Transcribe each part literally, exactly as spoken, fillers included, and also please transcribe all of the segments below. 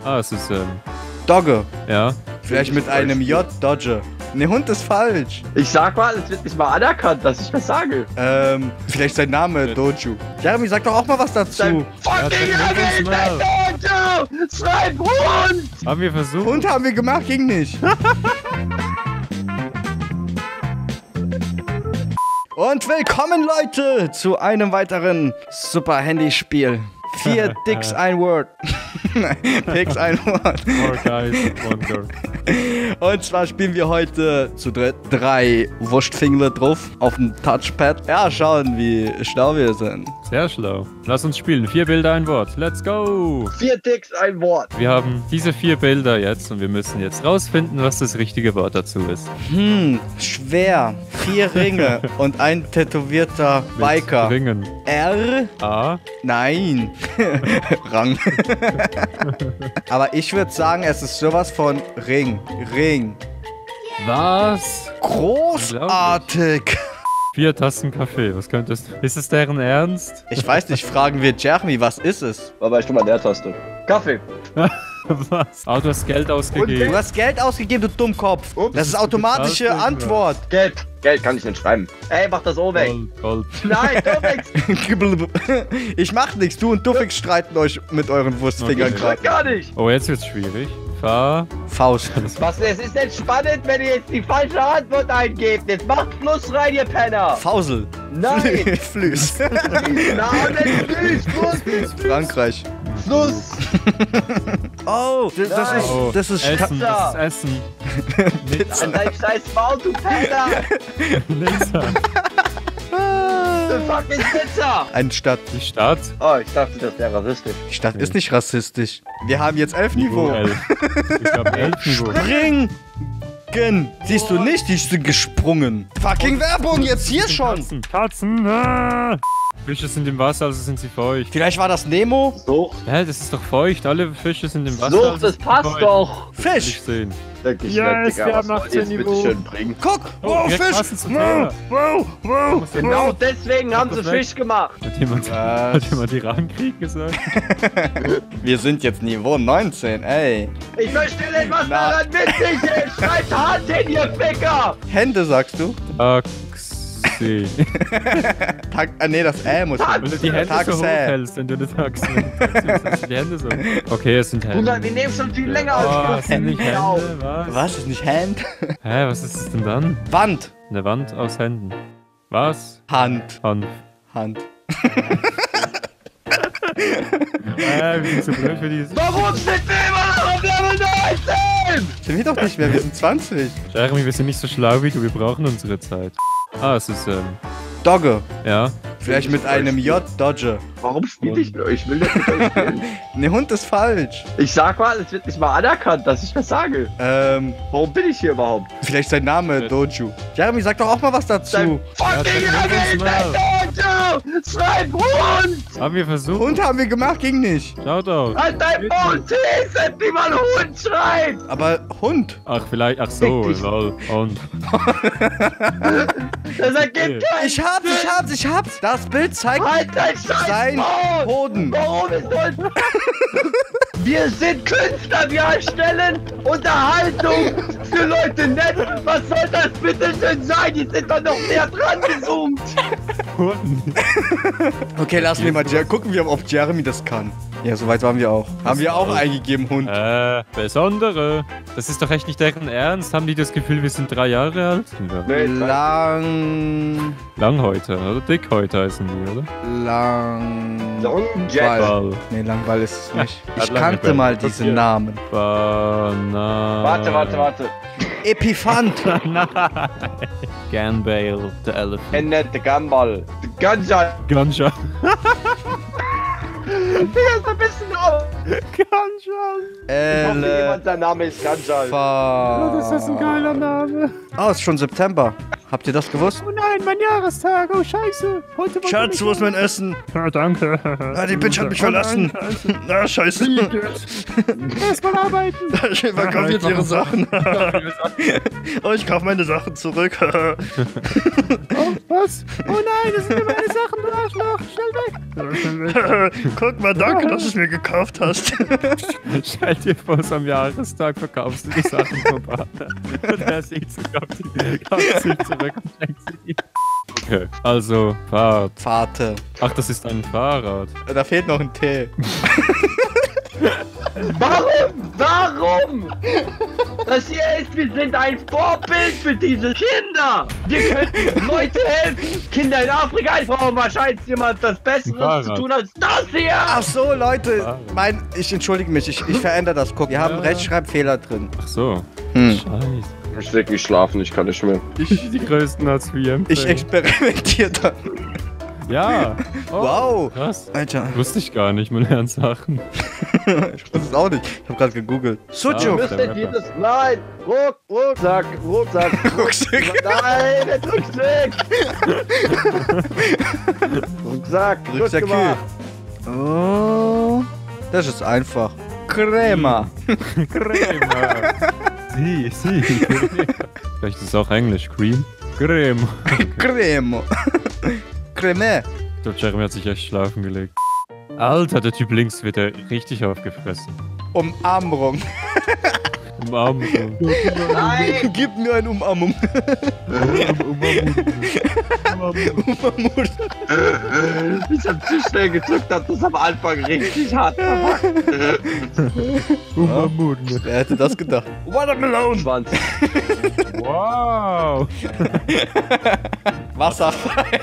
Ah, es ist, ähm... Dogge. Ja. Vielleicht mit einem J, Dodge. Ne, Hund ist falsch. Ich sag mal, es wird nicht mal anerkannt, dass ich das sage. Ähm, vielleicht sein Name, Doju. Jeremy, sag doch auch mal was dazu. Dein fucking Name ist ein Dojo! Schreib Hund! Haben wir versucht? Hund haben wir gemacht, ging nicht. Und willkommen, Leute, zu einem weiteren Super Handyspiel. Vier Dicks, ein Word. Dicks, ein Wort. Four guys, one girl. Und zwar spielen wir heute zu dritt drei Wurstfinger drauf auf dem Touchpad. Ja, schauen, wie schlau wir sind. Sehr schlau. Lass uns spielen. Vier Bilder, ein Wort. Let's go! Vier Dicks, ein Wort. Wir haben diese vier Bilder jetzt und wir müssen jetzt rausfinden, was das richtige Wort dazu ist. Hm, schwer. Vier Ringe und ein tätowierter Mit Biker. Ringen. R? A. Nein. Rang. Aber ich würde sagen, es ist sowas von Ring. Ring. Was? Großartig. Vier Tassen Kaffee. Was könnte es? Ist es deren Ernst? Ich weiß nicht, fragen wir Jeremy, was ist es? War ich schon mal an der Taste. Kaffee. Was? Ah, du hast Geld Du ausgegeben. hast Geld ausgegeben, du Dummkopf. Ups. Das ist automatische Das ist Antwort. Geld. Geld kann ich nicht schreiben. Ey, mach das O weg. Gold, Gold. Nein, du weg. Ich mach nichts, du und Duffix streiten euch mit euren Wurstfingern Okay. gerade. Gar nicht. Oh, jetzt wird's schwierig. Fa. Faust. Was, es ist jetzt spannend, wenn ihr jetzt die falsche Antwort eingebt. Jetzt macht Fluss rein, ihr Penner. Fausel. Nein. Flüss. Namen, Fluss, Fluss, Frankreich. Fluss. Oh, das, das Nein. ist, Oh, das ist Essen, Pizza. das ist Essen. Nix. An dein scheiß Maul, du Penner. Nix. Du fucking Pizza. eine Stadt. Die Stadt. Oh, ich dachte, das wäre rassistisch. Die Stadt ist nicht rassistisch. Wir haben jetzt elf Niveau. elf. Ich hab elf Niveau. Springen! Siehst du nicht, die sind gesprungen. Fucking Werbung, jetzt hier schon. Katzen, Katzen. Ah. Fische sind im Wasser, also sind sie feucht. Vielleicht war das Nemo? Sucht. Hä, das ist doch feucht. Alle Fische sind im Wasser. Sucht, also das sind passt feucht. doch. Will Fisch. ich sehen. Wirklich Yes, nett, Digga, wir was haben soll achtzehn jetzt bitte Niveau. schön bringen? Guck, wow, direkt Fisch. passend zum Wow, Thema. wow, wow. Genau deswegen haben sie das weg? Fisch gemacht. Hat jemand, Was? hat jemand Irankrieg gesagt? Wir sind jetzt Niveau neunzehn, ey. Ich möchte etwas Na. daran mitnehmen. Schreibt Hand hin, ihr Ficker. Hände, sagst du? Taxi. Tag, ah, nee, das Ä muss. Tag- Wenn du die Hände so Taxi. hoch hältst, wenn du eine Taxi hast, die Hände so. Okay, es sind Bruder, Hände. wir nehmen schon viel länger Oh, als es sind nicht fünf auf. Hände, was? Was ist nicht Hand? Hä, was ist es denn dann? Wand. Eine Wand aus Händen. Was? Hand. Hanf. Hand. Äh, wir sind zu blöd für dieses. Warum sind wir immer noch auf Level neunzehn? Sind wir doch nicht mehr, wir sind zwanzig. Jeremy, wir sind nicht so schlau wie du, wir brauchen unsere Zeit. Ah, es ist, ähm, Dogge. ja. Vielleicht mit einem J, Dodge. Warum spiele ich nur? Ich will das nicht spielen. Ne, Hund ist falsch. Ich sag mal, es wird nicht mal anerkannt, dass ich das sage. Ähm, Warum bin ich hier überhaupt? vielleicht sein Name, Doju. Jeremy, sag doch auch mal was Dein dazu. fucking Ja, Name das ist ist ein Dojo! Schreib Hund! Haben wir versucht? Hund haben wir gemacht, ging nicht. Schaut aus. Halt dein Mund, lesen, wie man Hund schreibt! Aber Hund. Ach, vielleicht, ach so, Fick dich. lol. Und. Das ergibt keinen Ich hab's, ich hab's, ich hab's. Das Bild zeigt Halt dein scheiß sein Maul! Hoden. Warum ist das? Wir sind Künstler, wir erstellen Unterhaltung für Leute nett. Was soll das bitte schön sein? Die sind doch noch näher dran gezoomt. Okay, lassen wir mal Jer gucken wir, ob Jeremy das kann. Ja, soweit waren wir auch. Haben wir auch eingegeben, Hund. Äh, besondere. Das ist doch echt nicht deren Ernst. Haben die das Gefühl, wir sind drei Jahre alt? Ja. Lang. Langhäuter, oder? Dickhäuter heißen die, oder? Lang. Long Jack. Ball. Ball. Nee, Langweil ist es nicht. Hat Ich lange kannte Bälle. mal diese Okay. Namen. Bana. Warte, warte, warte. Epiphant. Nein. Ganbale, the elephant. Ende, der Gambal. Der Ganja. Ganja. Der ist ein bisschen auf. Ganja. Ich hoffe, Ele. jemand, sein Name ist Ganja. Oh, das ist ein geiler Name. Oh, ist schon September. Habt ihr das gewusst? Oh nein, mein Jahrestag. Oh, scheiße. Heute wollte Schatz, ich- wo ist mein Essen? Ja, danke. Ah, die Bitch hat mich Oh nein, verlassen. scheiße. Na, scheiße. Erstmal arbeiten. Verkauft jetzt Ja, ich ihre Sachen. Oh, ich kauf meine Sachen zurück. Oh, was? Oh nein, das sind ja meine Sachen, du Arschloch. Schnell weg. Guck mal, danke, dass du es mir gekauft hast. hast. Stell dir vor, so am Jahrestag verkaufst du die Sachen vom Vater. Und er sieht sie, kauft sie, kauft sie zurück und schenkt sie dir. Okay, also Fahrt. Vater. Ach, das ist ein Fahrrad. Da fehlt noch ein T. Warum? Warum? Das hier ist, wir sind ein Vorbild für diese Kinder. Wir können Leute helfen. Kinder in Afrika, ich brauche wahrscheinlich jemand das Besseres zu tun als das hier. Ach so, Leute. Mein, ich entschuldige mich, ich, ich verändere das. Guck, wir haben Ja. Rechtschreibfehler drin. Ach so. Hm. Scheiße. Ich leg mich schlafen, ich kann nicht mehr. Ich die größten Hartz vier Ich experimentiere dann. Ja. Oh, Wow. krass. Alter, Wusste ich gar nicht, man lernt Sachen. ich wusste es auch nicht. Ich habe gerade gegoogelt. Sujuk. Ja. Müsstet jedes... Nein! Ruck, Rucksack, Rucksack, Rucksack. Nein, der Rucksack! Rucksack, gut Rucksack. gemacht. Oh. Das ist einfach. Crema. Creme. Sie, sie. Vielleicht ist es auch Englisch. Cream. Creme. Cremo. Creme. Ich glaube, Jeremy hat sich echt schlafen gelegt. Alter, der Typ links wird ja richtig aufgefressen. Umarmung. Umarmung. Nein! Gib mir eine Umarmung. Umarmung. Ich hab zu schnell gedrückt, dass das am Anfang richtig hart verpackt. Umarmung. Wer hätte das gedacht? Watermelon. Schwanz. Wow. Wasserfall.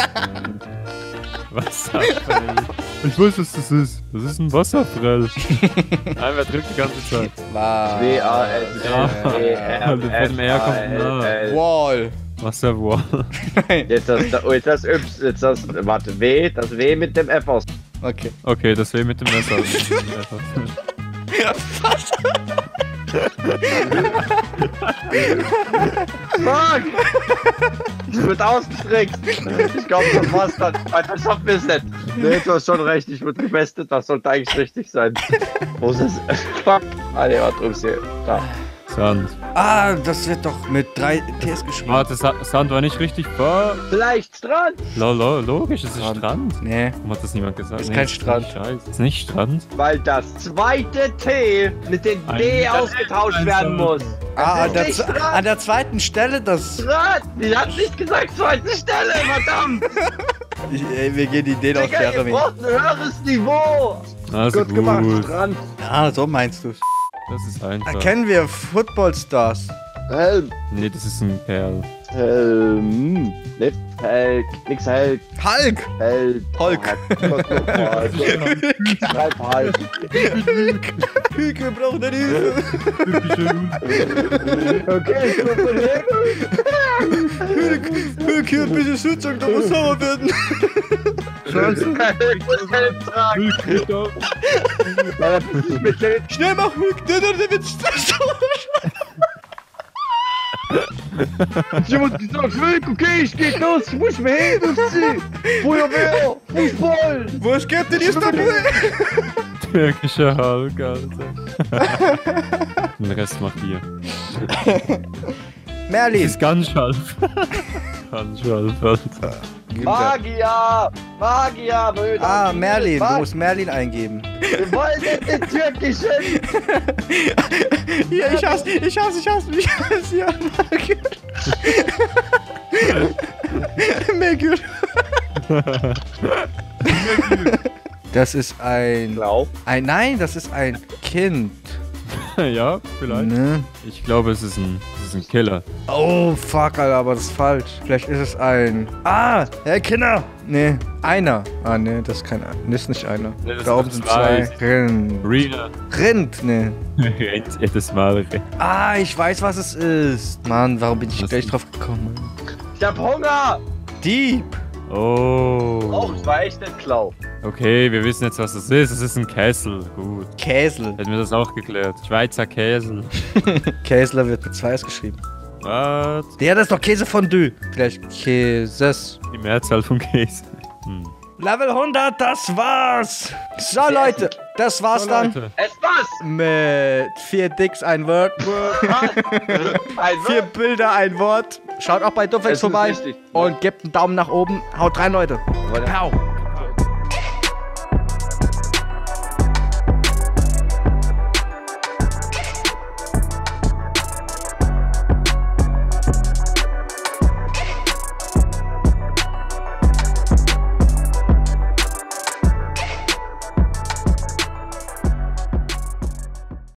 Wasserfall. Ich weiß, was das ist. Das ist ein Wasserfall. Nein, wer drückt die ganze Zeit? W A S Ja. E R Und von dem R kommt ein A. Wall. Wasserwall. Jetzt das, oh, jetzt das Y, jetzt das, warte, W, das W mit dem F aus. Okay. Okay, das wäre mit dem Messer. Fuck! Ich wird ausgestreckt. Ich glaube, das war's dann. Das schaffen wir es nicht. Nee, du hast schon recht, ich wurde gebestet, das sollte eigentlich richtig sein. Wo ist das? Fuck! Ah, ne, warte, ups, hier. Da. Sand. Ah, das wird doch mit drei Ts geschrieben. Warte, Sa Sand war nicht richtig vor. Vielleicht Strand! Lolo, logisch, es ist Strand. Strand. Nee. Warum hat das niemand gesagt? Ist Nee, kein es Strand. Nicht Scheiße. Ist nicht Strand? Weil das zweite T mit dem D Ein- ausgetauscht ein- werden muss. Ah, an Das der, ist z- nicht an der zweiten Stelle das. Strand! Ich hab nicht gesagt zweite Stelle, verdammt! Ich, ey, wir gehen die Ideen aus, Digga, ihr Jeremy. braucht ein höheres Niveau! Also Gut gut. gemacht, Strand. Ah, so meinst du's. Das ist einfach. Erkennen wir Footballstars. Helm. Nee, das ist ein Kerl. Helm. Nicht Helk. Nix Helk. Hulk! Helk. Hulk. Schreib Hulk. Hulk, wir brauchen eine Hilfe. Okay, ich bin von Hulk, Hulk, hier ein bisschen Schützung, da muss sauer werden. Scheiße. Ich muss Helm tragen. Ja, das ist nicht mit Helm. Schnell mach Hulk, der, der, der wird Stress. Jemand gesagt, Hulk, okay, ich geh los. Ich muss mir Hilfe ziehen. Feuerwehr. Fußball. Wo ist Captain Istanbul? Türkischer Hulk, Alter. Den Rest macht ihr. Das Merlin. ist ganz schalf. Ganz schalf, Alter. Magier. Magier. Brüder. Ah, Merlin, du Was? musst Merlin eingeben. Wir wollen jetzt den türkischen. Hier, ich hasse, ich hasse, ich hasse, ich hasse, ja, Mergül. Das ist ein, Glaub. ein, nein, das ist ein Kind. Ja, vielleicht. Ne? Ich glaube, es ist ein, es ist ein Killer. Oh, fuck, Alter, aber das ist falsch. Vielleicht ist es ein, ah, Herr Kinder. Nee, einer. Ah, nee, das ist kein, das ist nicht einer. Nee, das Da sind oben sind zwei. zwei. Rind. Rina. Rind, ne. Jedes Mal. Ah, ich weiß, was es ist. Mann, warum bin ich Was gleich ist? drauf gekommen? Ich hab Hunger. Dieb. Oh. Oh, ich war echt nicht klau. Okay, wir wissen jetzt, was das ist. Es ist ein Kessel. Gut. Käsel. Hätten wir das auch geklärt. Schweizer Käsel. Käsler wird mit zwei S geschrieben. Was? Der, das ist doch Käsefondue. Vielleicht Käses. Die Mehrzahl von Käse. Hm. Level hundert, das war's. So, Leute, das war's So, dann Leute. Es was? mit vier Dicks, ein Word. Ein Vier Bilder, ein Wort. Schaut auch bei Es Duffex ist vorbei richtig. und gebt einen Daumen nach oben. Haut rein, Leute. Pow.